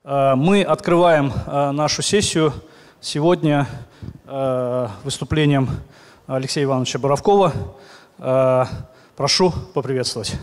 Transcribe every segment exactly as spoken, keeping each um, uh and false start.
Мы открываем нашу сессию сегодня выступлением Алексея Ивановича Боровкова. Прошу поприветствовать.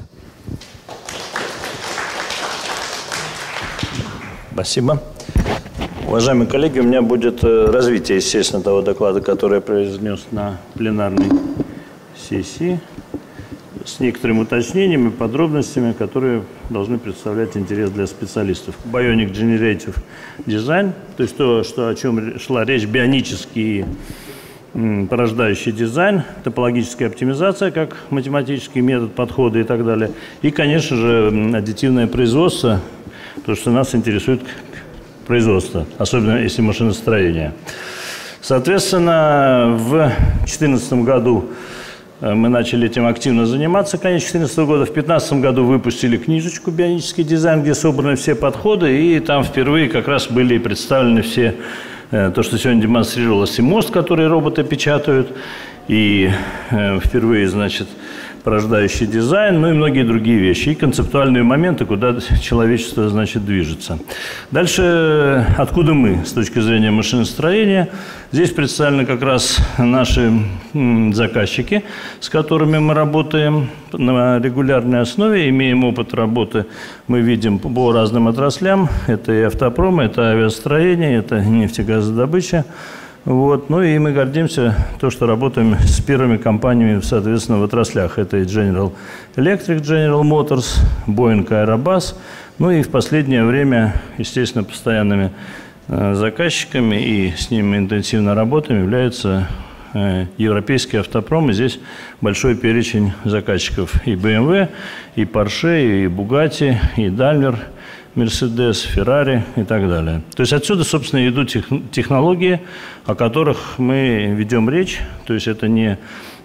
Спасибо. Уважаемые коллеги, у меня будет развитие, естественно, того доклада, который я произнес на пленарной сессии, с некоторыми уточнениями, подробностями, которые должны представлять интерес для специалистов. Bionic Generative Design, то есть то, что, о чем шла речь, бионический порождающий дизайн, топологическая оптимизация как математический метод подхода и так далее. И, конечно же, аддитивное производство, то, что нас интересует производство, особенно если машиностроение. Соответственно, в две тысячи четырнадцатом году мы начали этим активно заниматься, конец две тысячи четырнадцатого года. В две тысячи пятнадцатом году выпустили книжечку «Бионический дизайн», где собраны все подходы, и там впервые как раз были представлены все, то, что сегодня демонстрировалось, и мост, который роботы печатают, и впервые, значит, порождающий дизайн, ну и многие другие вещи, и концептуальные моменты, куда человечество, значит, движется. Дальше, откуда мы с точки зрения машиностроения? Здесь представлены как раз наши заказчики, с которыми мы работаем на регулярной основе, имеем опыт работы, мы видим по разным отраслям, это и автопром, это авиастроение, это нефтегазодобыча. Вот. Ну и мы гордимся то, что работаем с первыми компаниями, соответственно, в отраслях. Это и General Electric, General Motors, Boeing, Airbus. Ну и в последнее время, естественно, постоянными э, заказчиками и с ними интенсивно работаем являются э, европейский автопром. И здесь большой перечень заказчиков. И бэ эм вэ, и Porsche, и Bugatti, и Daimler, Мерседес, Феррари и так далее. То есть отсюда, собственно, идут тех, технологии, о которых мы ведем речь. То есть это не,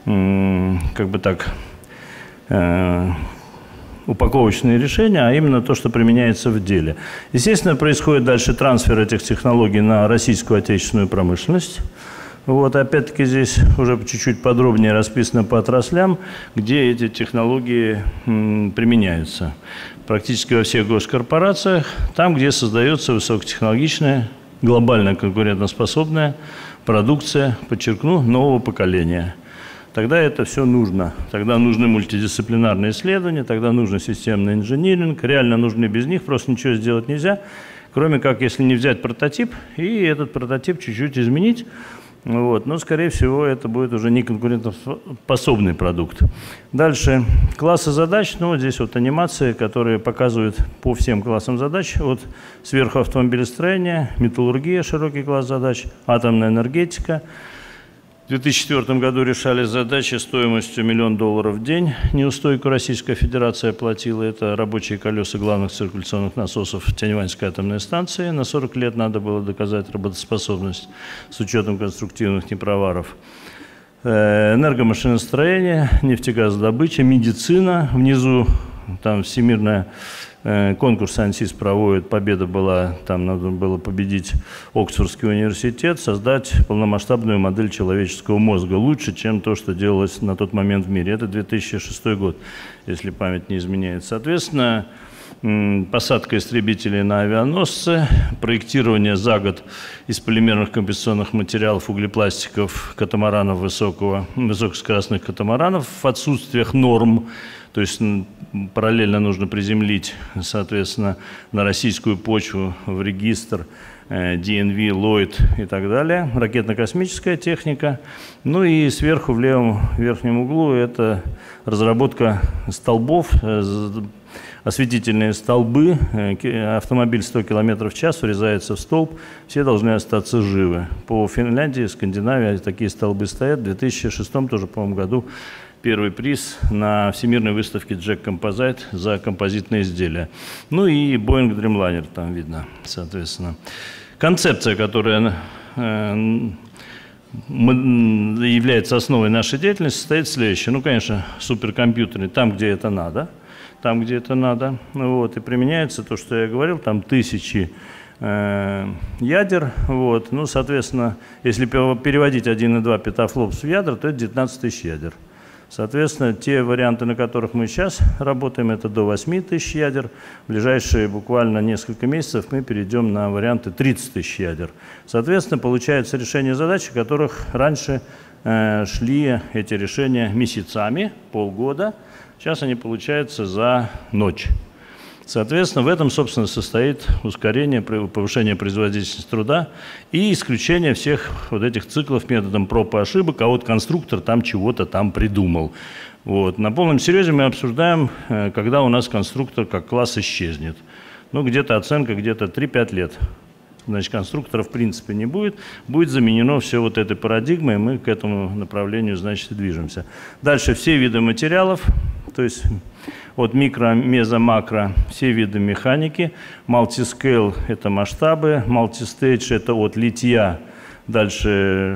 как бы так, э, упаковочные решения, а именно то, что применяется в деле. Естественно, происходит дальше трансфер этих технологий на российскую отечественную промышленность. Вот, опять-таки, здесь уже чуть-чуть подробнее расписано по отраслям, где эти технологии м, применяются. Практически во всех госкорпорациях, там, где создается высокотехнологичная, глобально конкурентоспособная продукция, подчеркну, нового поколения. Тогда это все нужно. Тогда нужны мультидисциплинарные исследования, тогда нужен системный инжиниринг. Реально нужны, без них просто ничего сделать нельзя, кроме как, если не взять прототип и этот прототип чуть-чуть изменить. Вот. Но, скорее всего, это будет уже не конкурентоспособный продукт. Дальше. Классы задач. Ну, вот здесь вот анимации, которые показывают по всем классам задач. От сверху автомобилестроения, металлургия, широкий класс задач, атомная энергетика. В две тысячи четвёртом году решали задачи стоимостью миллион долларов в день. Неустойку Российская Федерация платила. Это рабочие колеса главных циркуляционных насосов Тяньваньской атомной станции. На сорок лет надо было доказать работоспособность с учетом конструктивных непроваров. Энергомашиностроение, нефтегазодобыча, медицина. Внизу там всемирная конкурс АНСИС проводит, победа была, там надо было победить Оксфордский университет, создать полномасштабную модель человеческого мозга лучше, чем то, что делалось на тот момент в мире. Это две тысячи шестой год, если память не изменяет. Соответственно, посадка истребителей на авианосцы, проектирование за год из полимерных компенсационных материалов, углепластиков, катамаранов высокого, высокоскоростных катамаранов в отсутствиях норм. То есть параллельно нужно приземлить, соответственно, на российскую почву в регистр ди эн ви, Lloyd и так далее. Ракетно-космическая техника. Ну и сверху в левом верхнем углу это разработка столбов, осветительные столбы. Автомобиль сто километров в час врезается в столб, все должны остаться живы. По Финляндии, Скандинавии такие столбы стоят. В две тысячи шестом тоже, по-моему, году первый приз на Всемирной выставке Джек Composite за композитные изделия. Ну и Boeing Dreamliner там видно, соответственно. Концепция, которая э, является основой нашей деятельности, состоит в следующем. Ну, конечно, суперкомпьютеры там, где это надо. Там, где это надо. Вот, и применяется то, что я говорил, там тысячи э, ядер. Вот. Ну, соответственно, если переводить один и два петафлопс в ядра, то это девятнадцать тысяч ядер. Соответственно, те варианты, на которых мы сейчас работаем, это до восьми тысяч ядер. В ближайшие буквально несколько месяцев мы перейдем на варианты тридцать тысяч ядер. Соответственно, получается решение задач, о которых раньше э, шли эти решения месяцами, полгода. Сейчас они получаются за ночь. Соответственно, в этом, собственно, состоит ускорение, повышение производительности труда и исключение всех вот этих циклов методом проб и ошибок, а вот конструктор там чего-то там придумал. Вот. На полном серьезе мы обсуждаем, когда у нас конструктор как класс исчезнет. Ну, где-то оценка, где-то три-пять лет. Значит, конструктора в принципе не будет. Будет заменено все вот этой парадигмой, и мы к этому направлению, значит, и движемся. Дальше все виды материалов, то есть от микро, мезо, макро, все виды механики. Multiscale – это масштабы, multistage – это от литья, дальше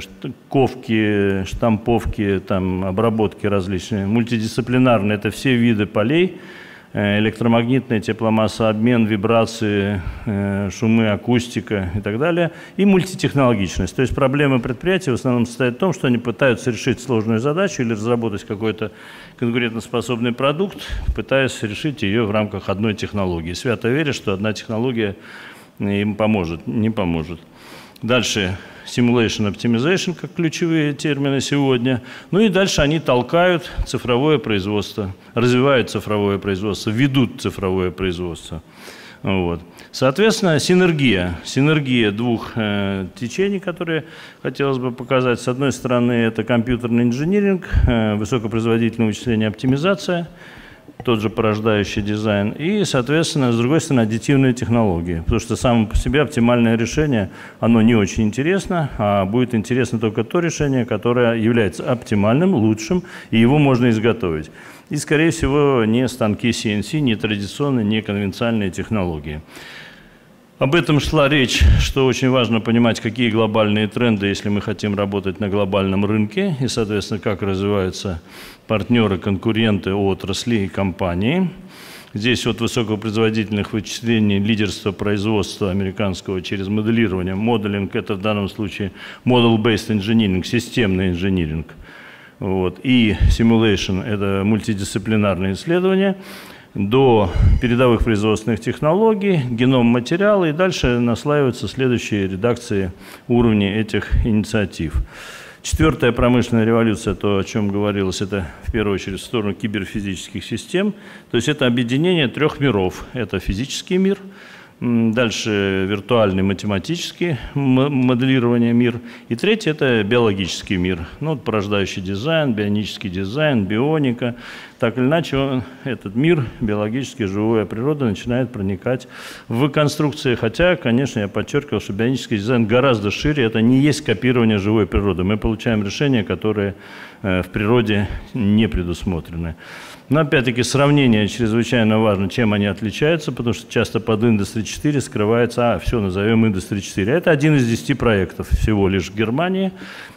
ковки, штамповки, там, обработки различные. Мультидисциплинарные – это все виды полей. Электромагнитная, тепломассообмен, вибрации, шумы, акустика и так далее. И мультитехнологичность. То есть проблемы предприятия в основном состоят в том, что они пытаются решить сложную задачу или разработать какой-то конкурентоспособный продукт, пытаясь решить ее в рамках одной технологии. Свято веря, что одна технология им поможет, не поможет. Дальше simulation, optimization, как ключевые термины сегодня. Ну и дальше они толкают цифровое производство, развивают цифровое производство, ведут цифровое производство. Вот. Соответственно, синергия. Синергия двух э, течений, которые хотелось бы показать. С одной стороны, это компьютерный инжиниринг, э, высокопроизводительное вычисление, оптимизация, тот же порождающий дизайн, и, соответственно, с другой стороны, аддитивные технологии, потому что само по себе оптимальное решение, оно не очень интересно, а будет интересно только то решение, которое является оптимальным, лучшим, и его можно изготовить. И, скорее всего, не станки си эн си, не традиционные, не конвенциональные технологии. Об этом шла речь, что очень важно понимать, какие глобальные тренды, если мы хотим работать на глобальном рынке, и, соответственно, как развиваются партнеры, конкуренты, отрасли и компании. Здесь от высокопроизводительных вычислений лидерство производства американского через моделирование. Моделинг – это в данном случае model-based engineering, системный инжиниринг. Вот. И simulation – это мультидисциплинарные исследования. До передовых производственных технологий, геном материала, и дальше наслаиваются следующие редакции уровней этих инициатив. Четвертая промышленная революция, то, о чем говорилось, это в первую очередь в сторону киберфизических систем. То есть это объединение трех миров. Это физический мир, дальше виртуальный математический моделирование мир, и третий – это биологический мир. Ну, вот порождающий дизайн, бионический дизайн, бионика. Так или иначе, он, этот мир, биологически живая природа, начинает проникать в конструкции. Хотя, конечно, я подчеркивал, что бионический дизайн гораздо шире. Это не есть копирование живой природы. Мы получаем решения, которые э, в природе не предусмотрены. Но, опять-таки, сравнение чрезвычайно важно, чем они отличаются, потому что часто под Индустрия четыре скрывается, а, все, назовем Индустрия четыре. Это один из десяти проектов всего лишь в Германии.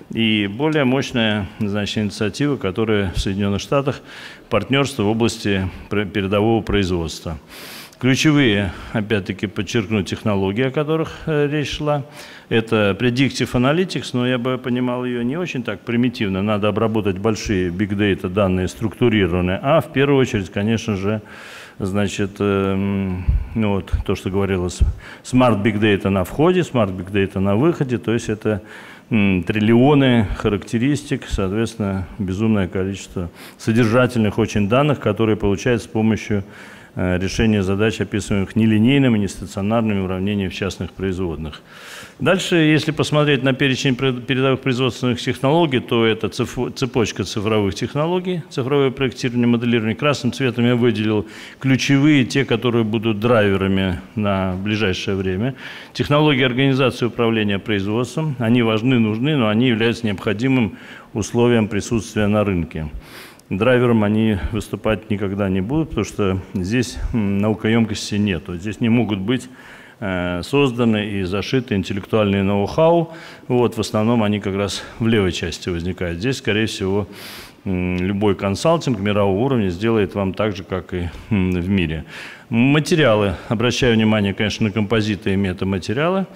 И более мощная, значит, инициатива, которая в Соединенных Штатах, партнерство в области передового производства. Ключевые, опять-таки, подчеркну, технологии, о которых э, речь шла. Это Predictive Analytics, но я бы понимал ее не очень так примитивно. Надо обработать большие big data, данные структурированные. А в первую очередь, конечно же, значит, э, ну вот то, что говорилось, Smart Big Data на входе, Smart Big Data на выходе. То есть это м, триллионы характеристик, соответственно, безумное количество содержательных очень данных, которые получаются с помощью решение задач, описываемых нелинейными, нестационарными уравнениями в частных производных. Дальше, если посмотреть на перечень передовых производственных технологий, то это цепочка цифровых технологий, цифровое проектирование, моделирование. Красным цветом я выделил ключевые, те, которые будут драйверами на ближайшее время. Технологии организации управления производством, они важны, нужны, но они являются необходимым условием присутствия на рынке. Драйвером они выступать никогда не будут, потому что здесь наукоемкости нет. Здесь не могут быть э, созданы и зашиты интеллектуальные ноу-хау. Вот, в основном они как раз в левой части возникают. Здесь, скорее всего, э, любой консалтинг мирового уровня сделает вам так же, как и э, в мире. Материалы. Обращаю внимание, конечно, на композиты и метаматериалы.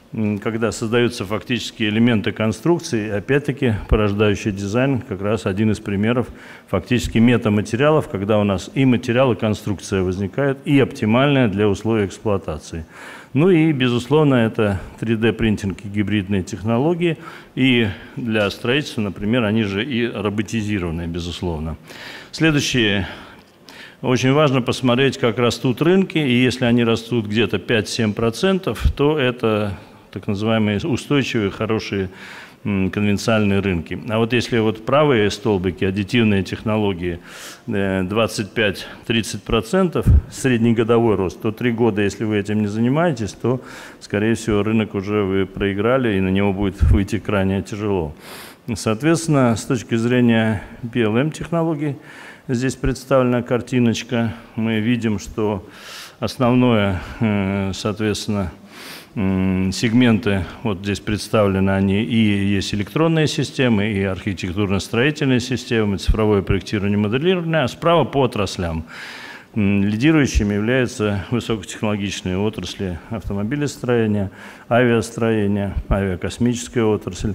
когда создаются фактически элементы конструкции, опять-таки порождающий дизайн как раз один из примеров фактически метаматериалов, когда у нас и материал, и конструкция возникает, и оптимальная для условий эксплуатации. Ну и, безусловно, это три дэ принтинг и гибридные технологии, и для строительства, например, они же и роботизированные, безусловно. Следующее. Очень важно посмотреть, как растут рынки, и если они растут где-то пять-семь процентов, то это так называемые устойчивые, хорошие конвенциальные рынки. А вот если вот правые столбики, аддитивные технологии, двадцать пять — тридцать процентов среднегодовой рост, то три года, если вы этим не занимаетесь, то, скорее всего, рынок уже вы проиграли, и на него будет выйти крайне тяжело. Соответственно, с точки зрения пи эл эм-технологий, здесь представлена картиночка. Мы видим, что основное, соответственно, сегменты, вот здесь представлены они, и есть электронные системы, и архитектурно-строительные системы, цифровое проектирование, моделирование, а справа по отраслям. Лидирующими являются высокотехнологичные отрасли автомобилестроения, авиастроения, авиакосмическая отрасль.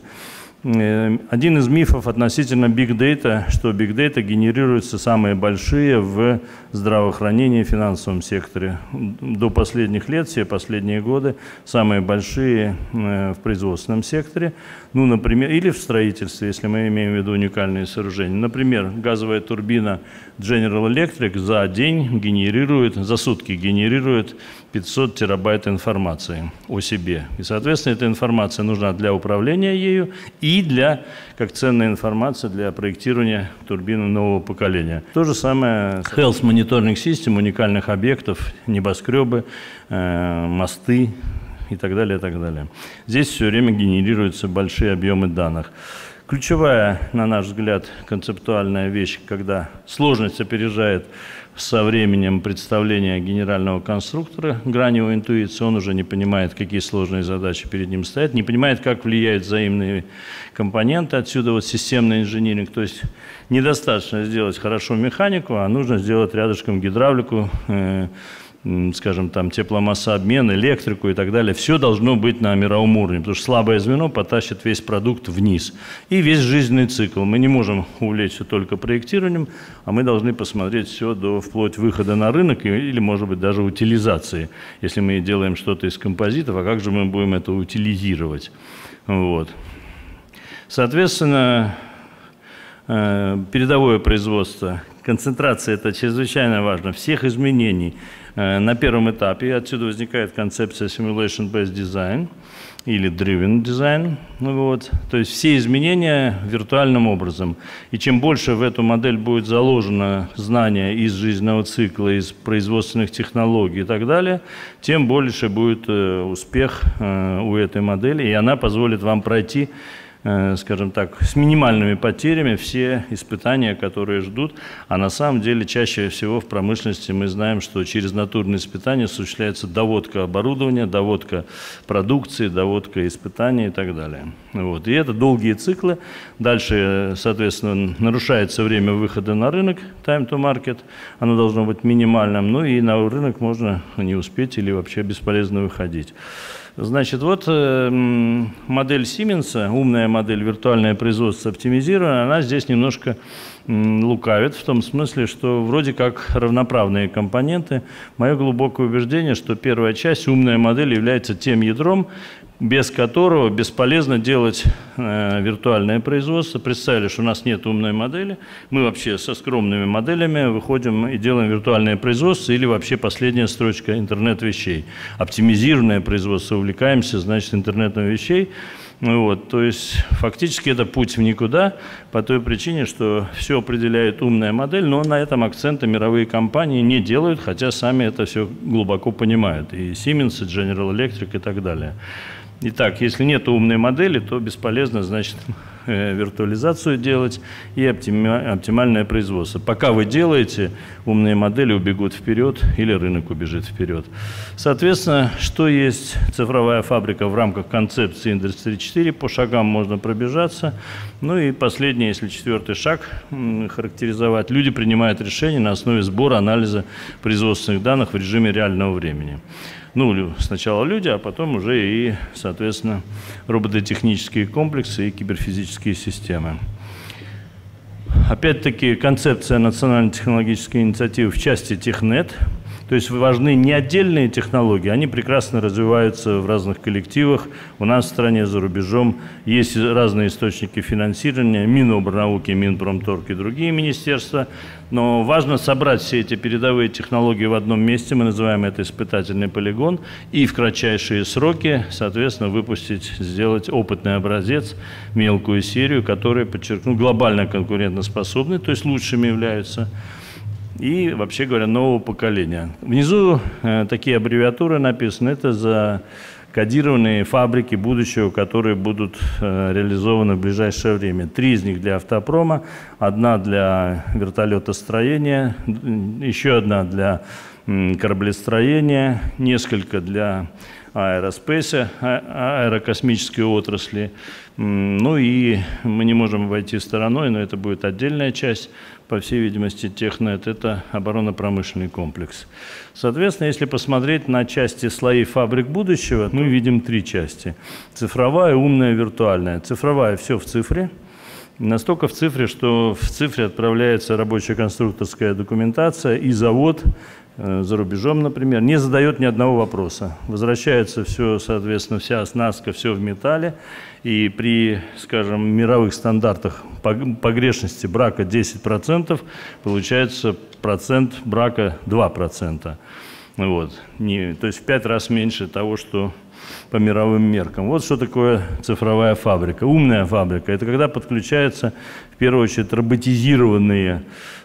Один из мифов относительно Big Data, что Big Data генерируются самые большие в здравоохранении и финансовом секторе. До последних лет, все последние годы, самые большие в производственном секторе, ну, например, или в строительстве, если мы имеем в виду уникальные сооружения. Например, газовая турбина General Electric за день генерирует, за сутки генерирует пятьсот терабайт информации о себе. И, соответственно, эта информация нужна для управления ею и для, как ценная информация для проектирования турбины нового поколения. То же самое Health Monitoring System уникальных объектов, небоскребы, э, мосты и так далее, и так далее. Здесь все время генерируются большие объемы данных. Ключевая, на наш взгляд, концептуальная вещь, когда сложность опережает со временем представления генерального конструктора, грань его интуиции, он уже не понимает, какие сложные задачи перед ним стоят, не понимает, как влияют взаимные компоненты, отсюда вот системный инжиниринг, то есть недостаточно сделать хорошо механику, а нужно сделать рядышком гидравлику, э, скажем, там, тепломассообмен, электрику и так далее. Все должно быть на мировом уровне, потому что слабое звено потащит весь продукт вниз. И весь жизненный цикл. Мы не можем увлечься только проектированием, а мы должны посмотреть все до вплоть выхода на рынок или, может быть, даже утилизации. Если мы делаем что-то из композитов, а как же мы будем это утилизировать? Вот. Соответственно, передовое производство, концентрация – это чрезвычайно важно, всех изменений на первом этапе. Отсюда возникает концепция Simulation-Based Design или Driven Design. Вот. То есть все изменения виртуальным образом. И чем больше в эту модель будет заложено знания из жизненного цикла, из производственных технологий и так далее, тем больше будет успех у этой модели, и она позволит вам пройти, скажем так, с минимальными потерями все испытания, которые ждут. А на самом деле чаще всего в промышленности мы знаем, что через натурные испытания осуществляется доводка оборудования, доводка продукции, доводка испытаний и так далее. Вот. И это долгие циклы. Дальше, соответственно, нарушается время выхода на рынок, time to market, оно должно быть минимальным, ну и на рынок можно не успеть или вообще бесполезно выходить. Значит, вот э, модель Siemens, умная модель, виртуальное производство оптимизированное, она здесь немножко э, лукавит, в том смысле, что вроде как равноправные компоненты. Мое глубокое убеждение, что первая часть, умная модель, является тем ядром, без которого бесполезно делать э, виртуальное производство. Представили, что у нас нет умной модели, мы вообще со скромными моделями выходим и делаем виртуальное производство или вообще последняя строчка интернет вещей. Оптимизированное производство, увлекаемся, значит, интернетом вещей. Вот, то есть фактически это путь в никуда по той причине, что все определяет умная модель, но на этом акценты мировые компании не делают, хотя сами это все глубоко понимают. И Siemens, и General Electric и так далее. Итак, если нет умной модели, то бесполезно, значит, виртуализацию делать и оптимальное производство. Пока вы делаете, умные модели убегут вперед или рынок убежит вперед. Соответственно, что есть цифровая фабрика в рамках концепции Индустрии четыре, по шагам можно пробежаться. Ну и последний, если четвертый шаг характеризовать, люди принимают решения на основе сбора, анализа производственных данных в режиме реального времени. Ну, сначала люди, а потом уже и, соответственно, робототехнические комплексы и киберфизические системы. Опять-таки, концепция национальной технологической инициативы в части Технет. То есть важны не отдельные технологии, они прекрасно развиваются в разных коллективах. У нас в стране, за рубежом есть разные источники финансирования, Минобрнауки, Минпромторг и другие министерства. Но важно собрать все эти передовые технологии в одном месте, мы называем это испытательный полигон, и в кратчайшие сроки, соответственно, выпустить, сделать опытный образец, мелкую серию, которая, подчеркну, глобально конкурентоспособны, то есть лучшими являются. И, вообще говоря, нового поколения. Внизу э, такие аббревиатуры написаны. Это за кодированные фабрики будущего, которые будут э, реализованы в ближайшее время. Три из них для автопрома, одна для вертолетостроения, еще одна для м, кораблестроения, несколько для аэроспейса, а, аэрокосмической отрасли. Ну и мы не можем обойти стороной, но это будет отдельная часть, по всей видимости, Технет, это оборонно-промышленный комплекс. Соответственно, если посмотреть на части слои фабрик будущего, мы видим три части. Цифровая, умная, виртуальная. Цифровая – все в цифре. Настолько в цифре, что в цифре отправляется рабочая конструкторская документация, и завод за рубежом, например, не задает ни одного вопроса. Возвращается все, соответственно, вся оснастка, все в металле. И при, скажем, мировых стандартах погрешности брака десять процентов, получается процент брака два процента. Вот. Не, то есть в пять раз меньше того, что по мировым меркам. Вот что такое цифровая фабрика. Умная фабрика – это когда подключаются, в первую очередь, роботизированные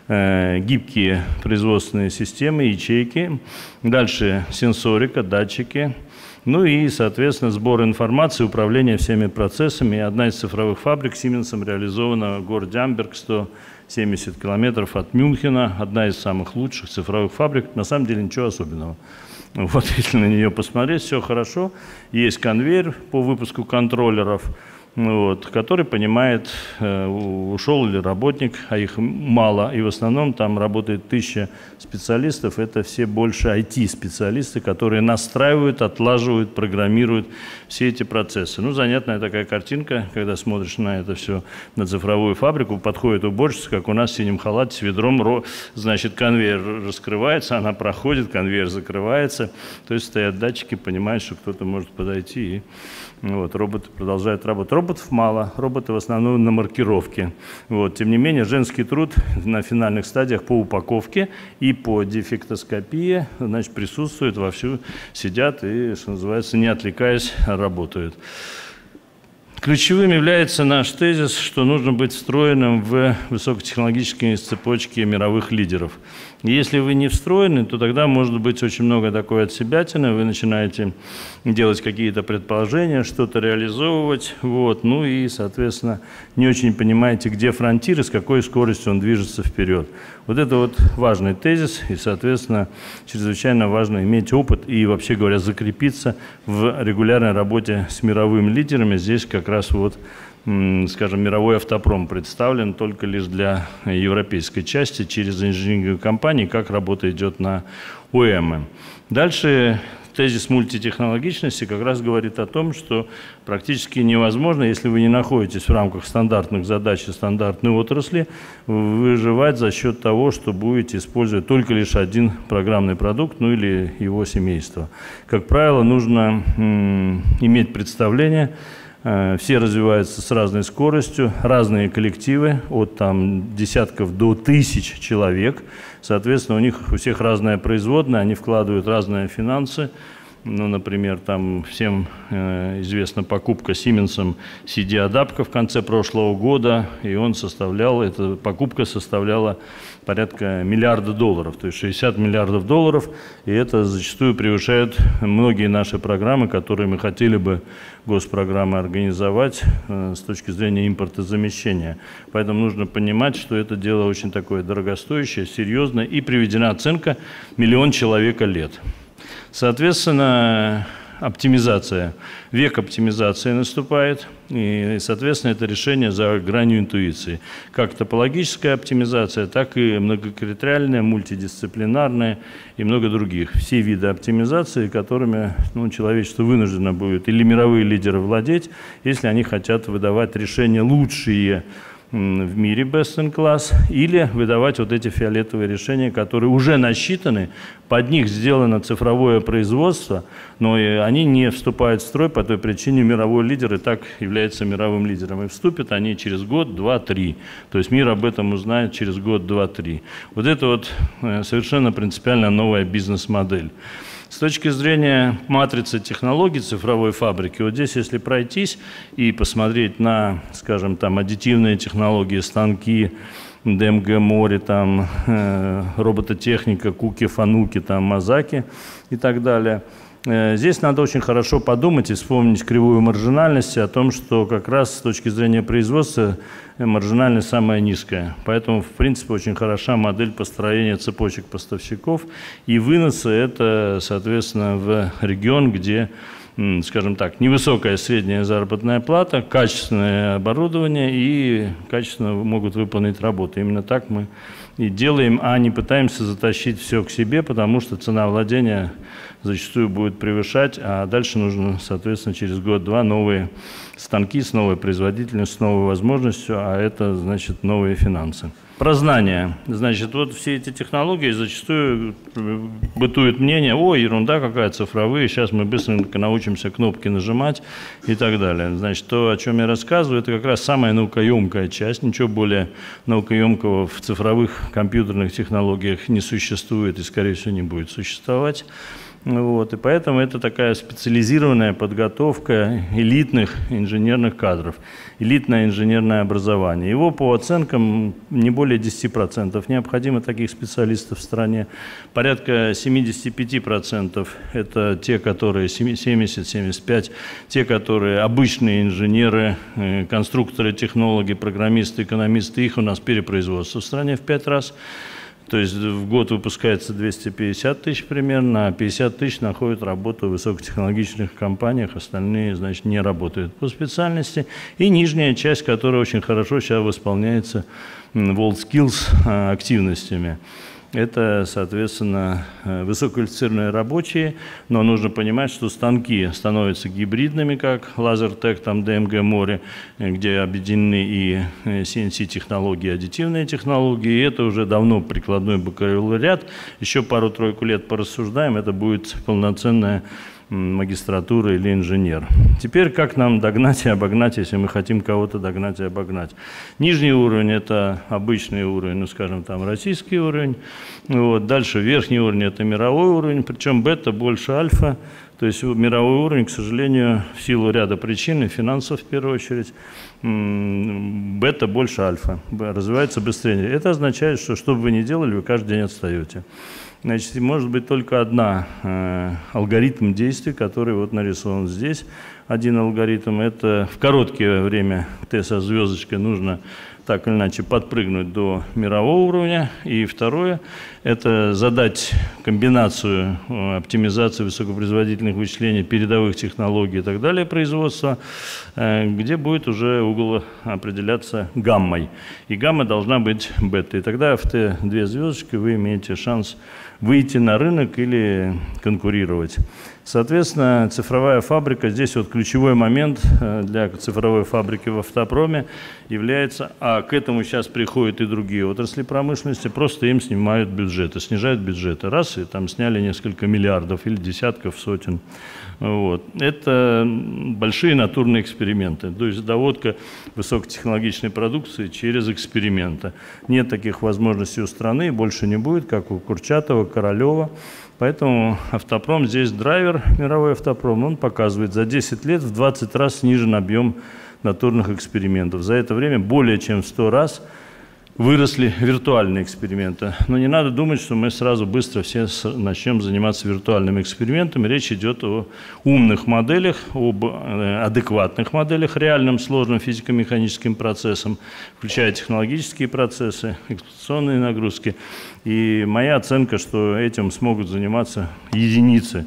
э, гибкие производственные системы, ячейки. Дальше сенсорика, датчики. Ну и, соответственно, сбор информации, управление всеми процессами. И одна из цифровых фабрик Сименсом реализована в городе Амберг, сто семьдесят километров от Мюнхена. Одна из самых лучших цифровых фабрик. На самом деле ничего особенного. Вот, если на нее посмотреть, все хорошо. Есть конвейер по выпуску контроллеров, вот, который понимает, э, ушел ли работник, а их мало. И в основном там работает тысяча специалистов. Это все больше ай ти-специалисты, которые настраивают, отлаживают, программируют все эти процессы. Ну, занятная такая картинка, когда смотришь на это все, на цифровую фабрику, подходит уборщица, как у нас в синем халате с ведром, значит, конвейер раскрывается, она проходит, конвейер закрывается. То есть стоят датчики, понимают, что кто-то может подойти, и вот, роботы продолжают работать. Роботов мало, роботы в основном на маркировке. Вот, тем не менее, женский труд на финальных стадиях по упаковке и по дефектоскопии, значит, присутствует вовсю, сидят и, что называется, не отвлекаясь, работают. Ключевым является наш тезис, что нужно быть встроенным в высокотехнологические цепочки мировых лидеров. Если вы не встроены, то тогда может быть очень много такой отсебятины, вы начинаете делать какие-то предположения, что-то реализовывать, вот, ну и, соответственно, не очень понимаете, где фронтир и с какой скоростью он движется вперед. Вот это вот важный тезис, и, соответственно, чрезвычайно важно иметь опыт и, вообще говоря, закрепиться в регулярной работе с мировыми лидерами. Здесь как раз вот, скажем, мировой автопром представлен только лишь для европейской части через инжиниринговые компании, как работа идет на о и эм. Дальше тезис мультитехнологичности как раз говорит о том, что практически невозможно, если вы не находитесь в рамках стандартных задач и стандартной отрасли, выживать за счет того, что будете использовать только лишь один программный продукт, ну или его семейство. Как правило, нужно м, иметь представление. Все развиваются с разной скоростью, разные коллективы, от там, десятков до тысяч человек. Соответственно, у них у всех разная производная, они вкладывают разные финансы. Ну, например, там всем э, известна покупка Сименсом си ди-адапка в конце прошлого года, и он составлял, эта покупка составляла порядка миллиарда долларов, то есть шестьдесят миллиардов долларов, и это зачастую превышает многие наши программы, которые мы хотели бы, госпрограммы, организовать э, с точки зрения импортозамещения. Поэтому нужно понимать, что это дело очень такое дорогостоящее, серьезное, и приведена оценка миллион человека лет. Соответственно, оптимизация, век оптимизации наступает, и, соответственно, это решение за гранью интуиции. Как топологическая оптимизация, так и многокритериальная, мультидисциплинарная и много других. Все виды оптимизации, которыми ну, человечество вынуждено будет или мировые лидеры владеть, если они хотят выдавать решения лучшие в мире best in class, или выдавать вот эти фиолетовые решения, которые уже насчитаны, под них сделано цифровое производство, но и они не вступают в строй по той причине, мировой лидер и так является мировым лидером. И вступят они через год, два, три. То есть мир об этом узнает через год, два, три. Вот это вот совершенно принципиально новая бизнес-модель. С точки зрения матрицы технологий цифровой фабрики, вот здесь, если пройтись и посмотреть на, скажем, там, аддитивные технологии, станки, ди эм джи-море, там, э, робототехника, куки, фануки, там, мазаки и так далее. Э, здесь надо очень хорошо подумать и вспомнить кривую маржинальности о том, что как раз с точки зрения производства маржинальность самая низкая. Поэтому, в принципе, очень хороша модель построения цепочек поставщиков. И выносы – это, соответственно, в регион, где, скажем так, невысокая средняя заработная плата, качественное оборудование и качественно могут выполнить работу. Именно так мы и делаем, а не пытаемся затащить все к себе, потому что цена владения зачастую будет превышать, а дальше нужно, соответственно, через год-два новые станки с новой производительностью, с новой возможностью, а это значит новые финансы. Про знания. Значит, вот все эти технологии зачастую бытует мнение: о, ерунда какая, цифровые, сейчас мы быстренько научимся кнопки нажимать и так далее. Значит, то, о чем я рассказываю, это как раз самая наукоемкая часть. Ничего более наукоемкого в цифровых компьютерных технологиях не существует и, скорее всего, не будет существовать. Вот, и поэтому это такая специализированная подготовка элитных инженерных кадров, элитное инженерное образование. Его, по оценкам, не более десяти процентов необходимо таких специалистов в стране. Порядка семидесяти пяти процентов это те, которые, семьдесят — семьдесят пять процентов, те, которые обычные инженеры, конструкторы, технологи, программисты, экономисты, их у нас перепроизводство в стране в пять раз. То есть в год выпускается двести пятьдесят тысяч примерно, а пятьдесят тысяч находят работу в высокотехнологичных компаниях, остальные, значит, не работают по специальности. И нижняя часть, которая очень хорошо сейчас восполняется WorldSkills активностями. Это, соответственно, высококвалифицированные рабочие, но нужно понимать, что станки становятся гибридными, как Лазертек, там, ди эм джи-море, где объединены и си эн си-технологии, аддитивные технологии, и это уже давно прикладной бакалавриат. Еще пару-тройку лет порассуждаем, это будет полноценная магистратура или инженер. Теперь как нам догнать и обогнать, если мы хотим кого-то догнать и обогнать? Нижний уровень – это обычный уровень, ну, скажем, там, российский уровень. Вот. Дальше верхний уровень – это мировой уровень, причем бета больше альфа. То есть мировой уровень, к сожалению, в силу ряда причин, и финансов в первую очередь, бета больше альфа, развивается быстрее. Это означает, что что бы вы ни делали, вы каждый день отстаете. Значит, может быть только одна э, алгоритм действий, который вот нарисован здесь. Один алгоритм – это в короткое время Т со звездочкой нужно так или иначе подпрыгнуть до мирового уровня. И второе – это задать комбинацию оптимизации высокопроизводительных вычислений, передовых технологий и так далее производства, где будет уже угол определяться гаммой. И гамма должна быть бета. И тогда в Т две звездочки вы имеете шанс выйти на рынок или конкурировать. Соответственно, цифровая фабрика, здесь вот ключевой момент для цифровой фабрики в автопроме является, а к этому сейчас приходят и другие отрасли промышленности, просто им снимают бюджеты, снижают бюджеты. Раз, и там сняли несколько миллиардов или десятков, сотен. Вот. Это большие натурные эксперименты, то есть доводка высокотехнологичной продукции через эксперименты. Нет таких возможностей у страны, больше не будет, как у Курчатова, Королева. Поэтому автопром здесь драйвер, мировой автопром, он показывает, за десять лет в двадцать раз снижен объем натурных экспериментов. За это время более чем в сто раз выросли виртуальные эксперименты. Но не надо думать, что мы сразу быстро все начнем заниматься виртуальными экспериментами. Речь идет о умных моделях, об адекватных моделях, реальным сложным физико-механическим процессам, включая технологические процессы, эксплуатационные нагрузки. И моя оценка, что этим смогут заниматься единицы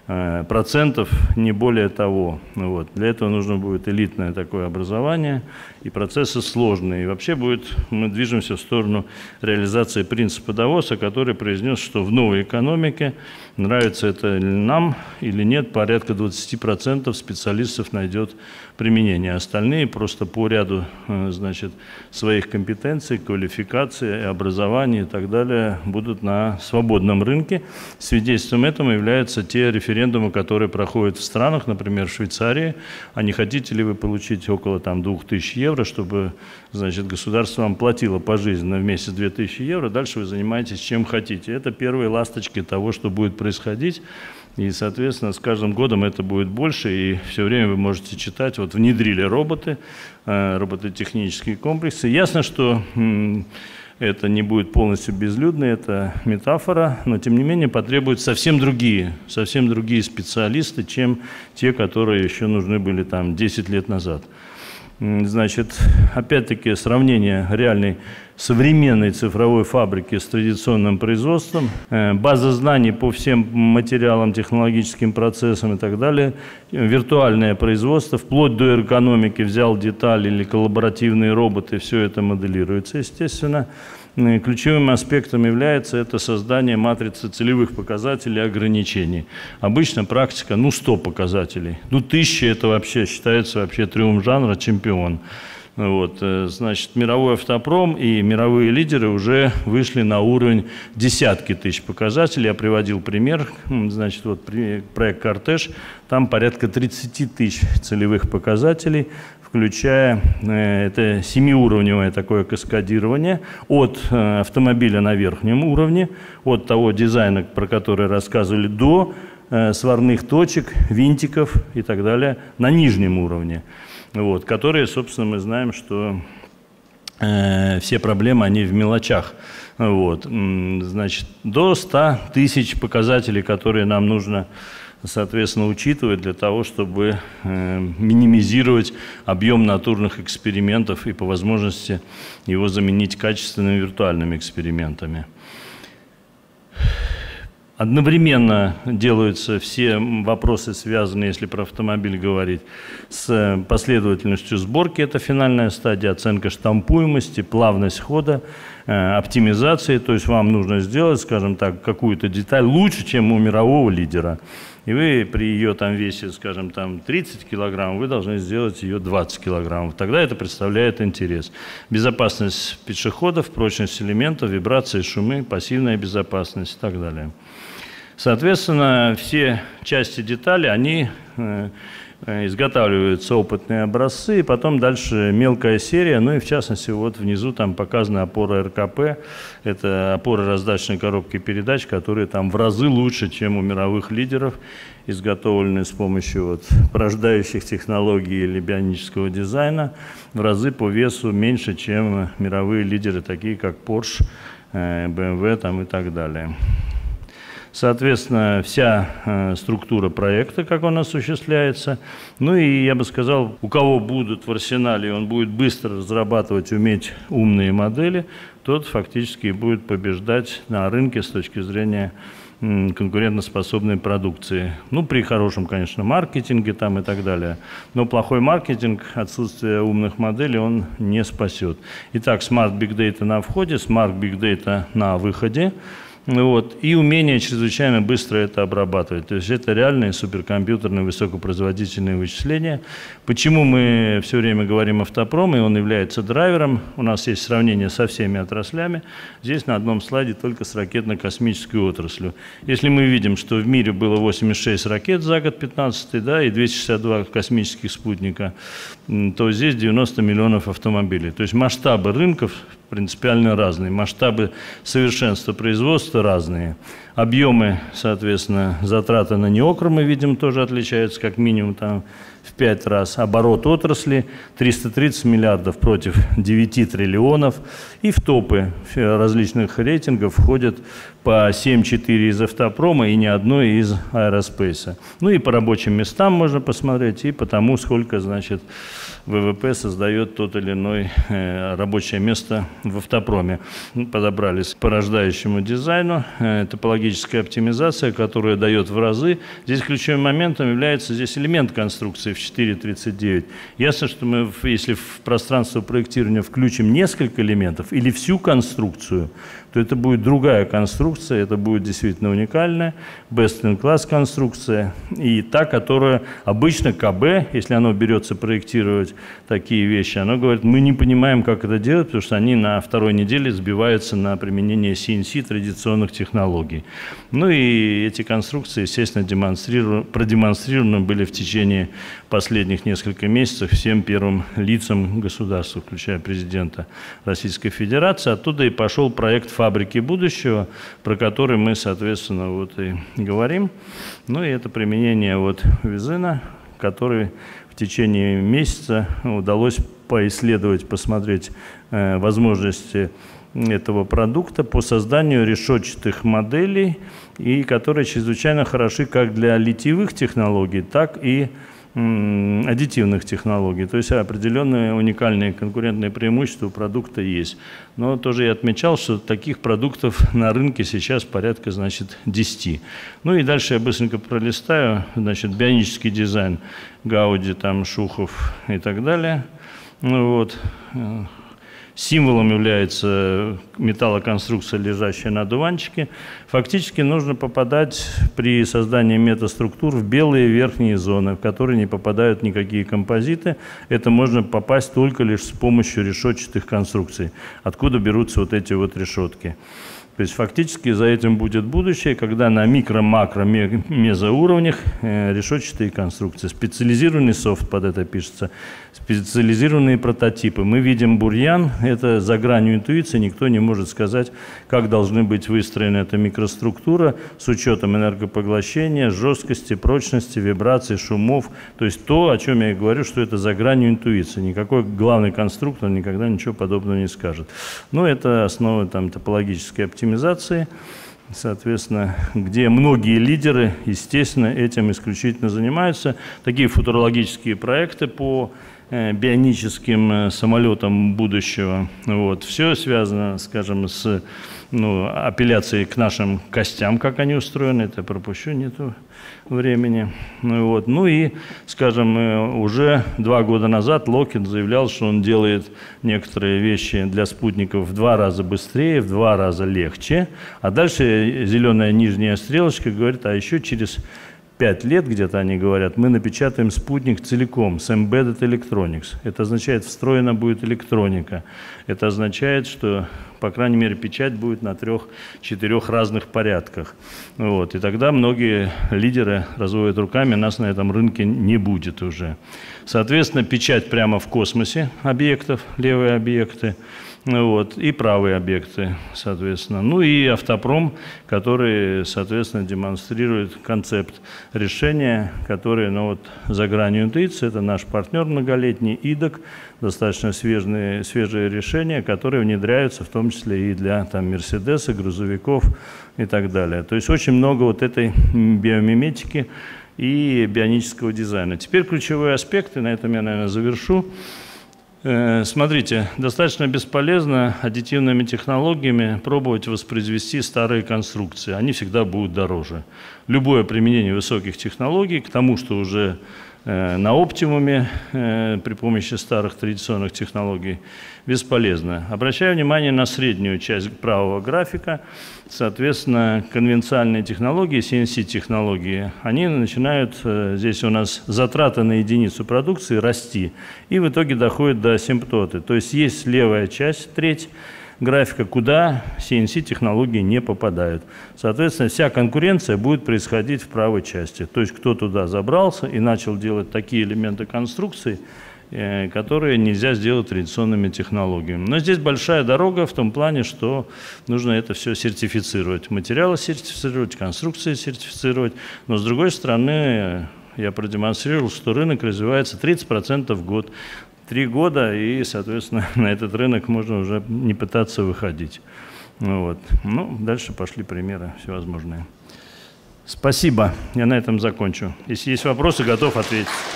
процентов, не более того. Вот. Для этого нужно будет элитное такое образование, и процессы сложные. И вообще будет, мы движемся в сторону реализации принципа Давоса, который произнес, что в новой экономике, нравится это нам или нет, порядка двадцати процентов специалистов найдет применение. Остальные просто по ряду, значит, своих компетенций, квалификации, образования и так далее будут на свободном рынке. Свидетельством этому являются те референдумы, которые проходят в странах, например, в Швейцарии. А не хотите ли вы получить около там, двух тысяч евро, чтобы, значит, государство вам платило пожизненно в месяц две тысячи евро, дальше вы занимаетесь чем хотите. Это первые ласточки того, что будет происходить. И, соответственно, с каждым годом это будет больше, и все время вы можете читать, вот внедрили роботы, робототехнические комплексы. Ясно, что это не будет полностью безлюдно, это метафора, но, тем не менее, потребуют совсем другие, совсем другие специалисты, чем те, которые еще нужны были там десять лет назад. Значит, опять-таки, сравнение реальной современной цифровой фабрики с традиционным производством, база знаний по всем материалам, технологическим процессам и так далее, виртуальное производство, вплоть до эргономики, взял детали или коллаборативные роботы, все это моделируется, естественно. Ключевым аспектом является это создание матрицы целевых показателей и ограничений. Обычно практика, ну, сто показателей. Ну, тысяча – это вообще считается вообще триумф жанра, чемпион. Вот, значит, мировой автопром и мировые лидеры уже вышли на уровень десятки тысяч показателей. Я приводил пример, значит, вот проект «Кортеж», там порядка тридцати тысяч целевых показателей, включая э, это семиуровневое такое каскадирование от э, автомобиля на верхнем уровне, от того дизайна, про который рассказывали, до э, сварных точек, винтиков и так далее на нижнем уровне. Вот, которые, собственно, мы знаем, что э, все проблемы, они в мелочах. Вот, значит, до ста тысяч показателей, которые нам нужно, соответственно, учитывать для того, чтобы э, минимизировать объем натурных экспериментов и по возможности его заменить качественными виртуальными экспериментами. Одновременно делаются все вопросы, связанные, если про автомобиль говорить, с последовательностью сборки, это финальная стадия, оценка штампуемости, плавность хода, э, оптимизации, то есть вам нужно сделать, скажем так, какую-то деталь лучше, чем у мирового лидера. И вы при ее там весе, скажем, там тридцать килограмм, вы должны сделать ее двадцать килограммов. Тогда это представляет интерес. Безопасность пешеходов, прочность элементов, вибрации, шумы, пассивная безопасность и так далее. Соответственно, все части детали, они э, изготавливаются опытные образцы, и потом дальше мелкая серия, ну и в частности вот внизу там показана опора эр ка пэ, это опора раздаточной коробки передач, которые там в разы лучше, чем у мировых лидеров, изготовлены с помощью вот порождающих технологий или бионического дизайна, в разы по весу меньше, чем мировые лидеры, такие как Porsche, бэ эм вэ там, и так далее. Соответственно, вся э, структура проекта, как он осуществляется. Ну и я бы сказал, у кого будут в арсенале, он будет быстро разрабатывать, уметь умные модели, тот фактически будет побеждать на рынке с точки зрения м, конкурентоспособной продукции. Ну, при хорошем, конечно, маркетинге там и так далее. Но плохой маркетинг, отсутствие умных моделей, он не спасет. Итак, Smart Big Data на входе, Smart Big Data на выходе. Вот, и умение чрезвычайно быстро это обрабатывать. То есть это реальные суперкомпьютерные высокопроизводительные вычисления. Почему мы все время говорим автопром, и он является драйвером? У нас есть сравнение со всеми отраслями. Здесь на одном слайде только с ракетно-космической отраслью. Если мы видим, что в мире было восемьдесят шесть ракет за год пятнадцатый, да, и двести шестьдесят два космических спутника, то здесь девяносто миллионов автомобилей. То есть масштабы рынков принципиально разные, масштабы совершенства производства разные, объемы, соответственно, затраты на неокр, мы видим, тоже отличаются как минимум там в пять раз. Оборот отрасли триста тридцать миллиардов против девяти триллионов. И в топы различных рейтингов входят по семь-четыре из автопрома и ни одной из аэроспейса. Ну и по рабочим местам можно посмотреть, и по тому, сколько, значит, ВВП создает тот или иной э, рабочее место в автопроме. Подобрались по рождающему дизайну, э, топологическая оптимизация, которая дает в разы. Здесь ключевым моментом является здесь элемент конструкции в четыре тридцать девять. Ясно, что мы, если в пространство проектирования включим несколько элементов или всю конструкцию, то это будет другая конструкция, это будет действительно уникальная, best-in-class конструкция, и та, которая обычно КБ, если оно берется проектировать такие вещи, оно говорит, мы не понимаем, как это делать, потому что они на второй неделе сбиваются на применение си эн си традиционных технологий. Ну и эти конструкции, естественно, продемонстрированы были в течение последних нескольких месяцев всем первым лицам государства, включая президента Российской Федерации. Оттуда и пошел проект «Фабрики будущего», про который мы, соответственно, вот и говорим. Ну и это применение вот Визына, который в течение месяца удалось поисследовать, посмотреть э, возможности этого продукта по созданию решетчатых моделей, и которые чрезвычайно хороши как для литьевых технологий, так и м, аддитивных технологий. То есть определенные уникальные конкурентные преимущества у продукта есть. Но тоже я отмечал, что таких продуктов на рынке сейчас порядка, значит, десяти. Ну и дальше я быстренько пролистаю. Значит, бионический дизайн, Гауди, там, Шухов и так далее. Ну, вот. Символом является металлоконструкция, лежащая на одуванчике. Фактически нужно попадать при создании метаструктур в белые верхние зоны, в которые не попадают никакие композиты. Это можно попасть только лишь с помощью решетчатых конструкций. Откуда берутся вот эти вот решетки? То есть фактически за этим будет будущее, когда на микро-макро-мезоуровнях э, решетчатые конструкции. Специализированный софт под это пишется, специализированные прототипы. Мы видим бурьян, это за гранью интуиции, никто не может сказать, как должны быть выстроена эта микроструктура с учетом энергопоглощения, жесткости, прочности, вибраций, шумов. То есть то, о чем я и говорю, что это за гранью интуиции. Никакой главный конструктор никогда ничего подобного не скажет. Но это основа там, топологической оптимизации. Соответственно, где многие лидеры, естественно, этим исключительно занимаются. Такие футурологические проекты по э, бионическим э, самолетам будущего. Вот. Все связано, скажем, с ну, апелляцией к нашим костям, как они устроены. Это пропущу, нету времени. Ну, вот. Ну и, скажем, уже два года назад Lockheed заявлял, что он делает некоторые вещи для спутников в два раза быстрее, в два раза легче. А дальше зеленая нижняя стрелочка говорит, а еще через пять лет, где-то они говорят, мы напечатаем спутник целиком с Embedded Electronics. Это означает, встроена будет электроника. Это означает, что, по крайней мере, печать будет на трех-четырех разных порядках. Вот. И тогда многие лидеры разводят руками, нас на этом рынке не будет уже. Соответственно, печать прямо в космосе объектов, левые объекты. Вот, и правые объекты, соответственно. Ну и автопром, который, соответственно, демонстрирует концепт решения, который, ну вот, за гранью интуиции, это наш партнер многолетний, ИДОК, достаточно свежие, свежие решения, которые внедряются в том числе и для там, Мерседеса, грузовиков и так далее. То есть очень много вот этой биомиметики и бионического дизайна. Теперь ключевые аспекты, на этом я, наверное, завершу. Смотрите, достаточно бесполезно аддитивными технологиями пробовать воспроизвести старые конструкции. Они всегда будут дороже. Любое применение высоких технологий к тому, что уже э, на оптимуме э, при помощи старых традиционных технологий, бесполезно. Обращаю внимание на среднюю часть правого графика. Соответственно, конвенциальные технологии, си эн си-технологии, они начинают, здесь у нас затраты на единицу продукции расти, и в итоге доходят до асимптоты. То есть есть левая часть, треть графика, куда си эн си-технологии не попадают. Соответственно, вся конкуренция будет происходить в правой части. То есть кто туда забрался и начал делать такие элементы конструкции, которые нельзя сделать традиционными технологиями. Но здесь большая дорога в том плане, что нужно это все сертифицировать. Материалы сертифицировать, конструкции сертифицировать. Но с другой стороны, я продемонстрировал, что рынок развивается тридцать процентов в год. Три года, и, соответственно, на этот рынок можно уже не пытаться выходить. Вот. Ну, дальше пошли примеры всевозможные. Спасибо. Я на этом закончу. Если есть вопросы, готов ответить.